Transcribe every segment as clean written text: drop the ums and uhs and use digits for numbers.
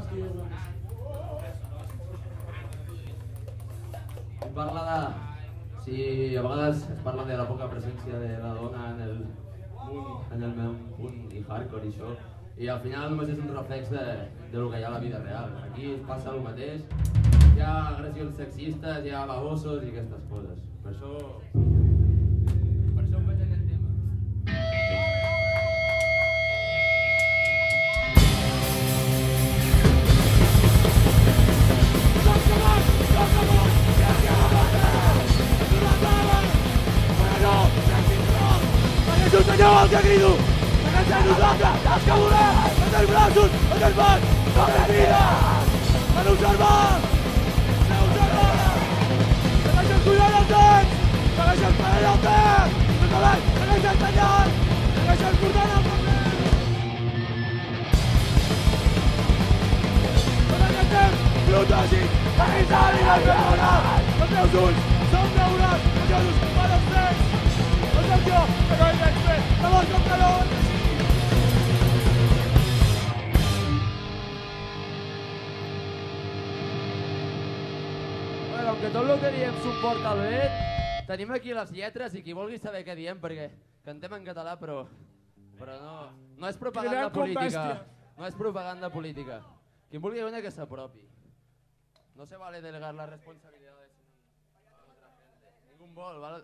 Parla de... Si a vegades es parla de la poca presència de la dona en el meu punt i hardcore i això, i al final només és un reflex de lo que hi ha a la vida real. Aquí es passa el mateix, hi ha agressions sexistes, hi ha babosos i aquestes coses. Per això em faig aquest tema. És un senyor el que crido! Defensem nosaltres, els que volem! Els dels braços, els dels mans, els dels vides! Per observar! Per observar! Segueixen cuidant els nens! Segueixen parant el temps! Més avall, segueixen tallant! Segueixen portant el paper! En aquest temps, protègic, territori del Vietnam! Els meus ulls són daurats, joios per als trens! Atenció, que no hi veig més, que vols com que no ho així! Bueno, com que tot el que diem suporta el vent, tenim aquí les lletres i qui vulgui saber què diem, perquè cantem en català, però no és propaganda política. No és propaganda política. Qui vulgui una que s'apropi. No se vale delegar la responsabilidad a otra gente. Ningún vol, ¿vale?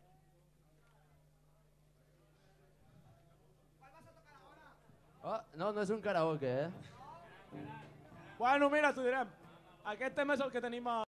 Oh, no és un karaoke, eh? Bueno, mira, t'ho direm. Aquest tema és el que tenim a...